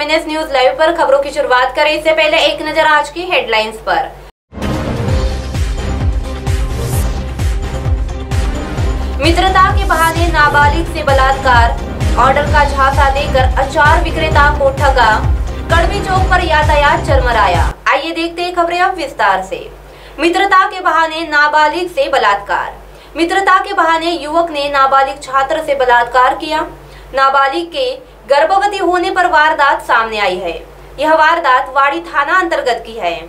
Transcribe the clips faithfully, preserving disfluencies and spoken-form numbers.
MNS news live पर खबरों की शुरुआत करें इससे पहले एक नजर आज की हेडलाइंस पर। मित्रता के बहाने नाबालिग से बलात्कार, ऑर्डर का झांसा देकर अचार विक्रेता को ठगा, कड़वी चौक पर यातायात चरमराया। आइए देखते हैं खबरें अब विस्तार से। मित्रता के बहाने नाबालिग से बलात्कार। मित्रता के बहाने युवक ने नाबालिग छात्र से बलात्कार किया। नाबालिग के गर्भवती होने पर वारदात सामने आई है। यह वारदात वाड़ी थाना अंतर्गत की है।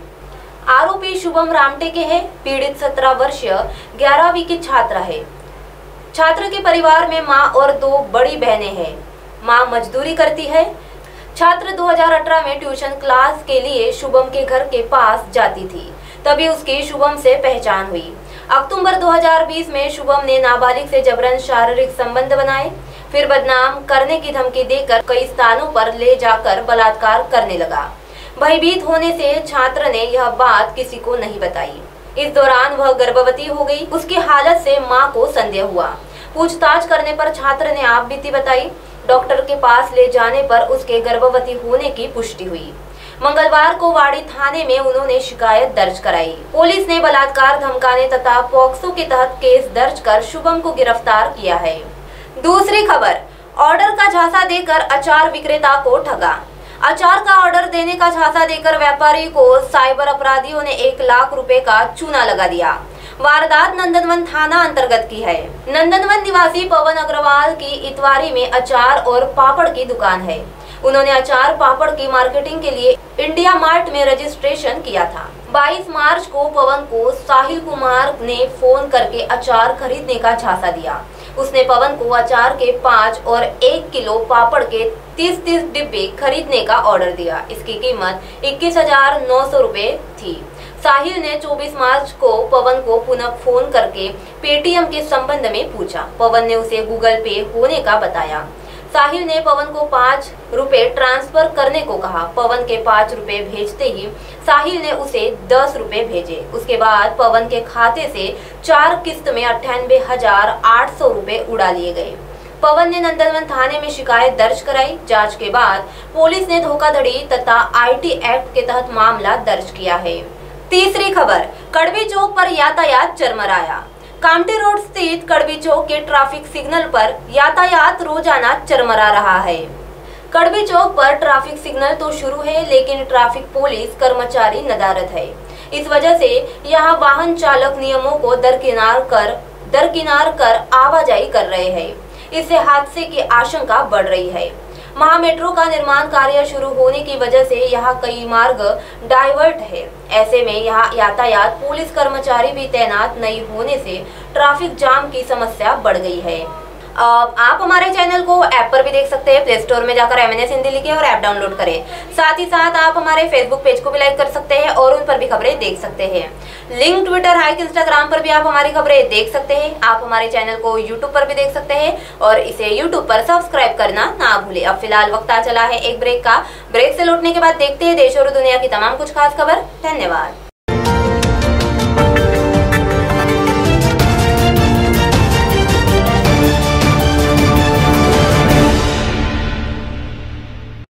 आरोपी शुभम रामटे के है। पीड़ित सत्रह वर्षीय ग्यारहवीं की छात्र है। छात्र के परिवार में मां और दो बड़ी बहनें हैं। मां मजदूरी करती है। छात्र दो हज़ार अठारह में ट्यूशन क्लास के लिए शुभम के घर के पास जाती थी, तभी उसकी शुभम से पहचान हुई। अक्टूबर दो हज़ार बीस में शुभम ने नाबालिग से जबरन शारीरिक संबंध बनाए, फिर बदनाम करने की धमकी देकर कई स्थानों पर ले जाकर बलात्कार करने लगा। भयभीत होने से छात्र ने यह बात किसी को नहीं बताई। इस दौरान वह गर्भवती हो गई। उसकी हालत से मां को संदेह हुआ। पूछताछ करने पर छात्र ने आप बीती बताई। डॉक्टर के पास ले जाने पर उसके गर्भवती होने की पुष्टि हुई। मंगलवार को वाड़ी थाने में उन्होंने शिकायत दर्ज कराई। पुलिस ने बलात्कार, धमकाने तथा पॉक्सो के तहत केस दर्ज कर शुभम को गिरफ्तार किया है। दूसरी खबर, ऑर्डर का झांसा देकर अचार विक्रेता को ठगा। अचार का ऑर्डर देने का झांसा देकर व्यापारी को साइबर अपराधियों ने एक लाख रुपए का चूना लगा दिया। वारदात नंदनवन थाना अंतर्गत की है। नंदनवन निवासी पवन अग्रवाल की इतवारी में अचार और पापड़ की दुकान है। उन्होंने अचार पापड़ की मार्केटिंग के लिए इंडिया मार्ट में रजिस्ट्रेशन किया था। बाईस मार्च को पवन को साहिल कुमार ने फोन करके अचार खरीदने का झांसा दिया। उसने पवन को अचार के पाँच और एक किलो पापड़ के तीस तीस डिब्बे खरीदने का ऑर्डर दिया। इसकी कीमत इक्कीस हजार नौ सौ रूपए थी। साहिल ने चौबीस मार्च को पवन को पुनः फोन करके पेटीएम के संबंध में पूछा। पवन ने उसे गूगल पे होने का बताया। साहिल ने पवन को पाँच रुपए ट्रांसफर करने को कहा। पवन के पाँच रुपए भेजते ही साहिल ने उसे दस रुपए भेजे। उसके बाद पवन के खाते से चार किस्त में अट्ठानबे हजार आठ सौ रुपए उड़ा लिए गए। पवन ने नंदनवन थाने में शिकायत दर्ज कराई। जांच के बाद पुलिस ने धोखाधड़ी तथा आईटी एक्ट के तहत मामला दर्ज किया है। तीसरी खबर, कड़वी चौक पर यातायात चरमराया। कामठी रोड स्थित कड़वी चौक के ट्रैफिक सिग्नल पर यातायात रोजाना चरमरा रहा है। कड़वी चौक पर ट्रैफिक सिग्नल तो शुरू है, लेकिन ट्रैफिक पुलिस कर्मचारी नदारद है। इस वजह से यहां वाहन चालक नियमों को दरकिनार कर दरकिनार कर आवाजाही कर रहे हैं। इससे हादसे की आशंका बढ़ रही है। महा मेट्रो का निर्माण कार्य शुरू होने की वजह से यहाँ कई मार्ग डाइवर्ट है। ऐसे में यहाँ यातायात पुलिस कर्मचारी भी तैनात नहीं होने से ट्रैफिक जाम की समस्या बढ़ गई है। आप हमारे चैनल को ऐप पर भी देख सकते हैं। प्ले स्टोर में जाकर एमएनएस हिंदी लिखें और ऐप डाउनलोड करें। साथ ही साथ आप हमारे फेसबुक पेज को भी लाइक कर सकते हैं और उन पर भी खबरें देख सकते हैं। लिंक ट्विटर, हाइक, इंस्टाग्राम पर भी आप हमारी खबरें देख सकते हैं। आप हमारे चैनल को यूट्यूब पर भी देख सकते हैं और इसे यूट्यूब पर सब्सक्राइब करना ना भूलें। अब फिलहाल वक्त आ चला है एक ब्रेक का। ब्रेक से लौटने के बाद देखते हैं देश और दुनिया की तमाम कुछ खास खबर। धन्यवाद।